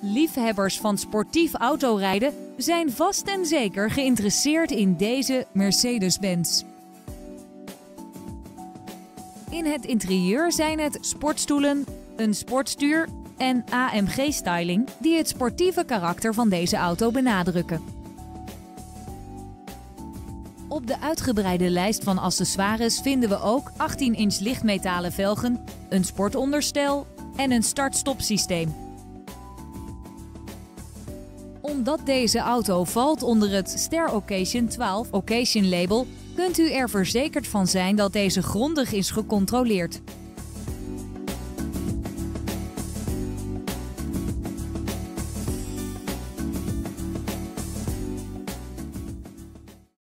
Liefhebbers van sportief autorijden zijn vast en zeker geïnteresseerd in deze Mercedes-Benz. In het interieur zijn het sportstoelen, een sportstuur en AMG-styling die het sportieve karakter van deze auto benadrukken. Op de uitgebreide lijst van accessoires vinden we ook 18-inch lichtmetalen velgen, een sportonderstel en een start-stop systeem. Omdat deze auto valt onder het Ster Occasion 12 Occasion label, kunt u er verzekerd van zijn dat deze grondig is gecontroleerd.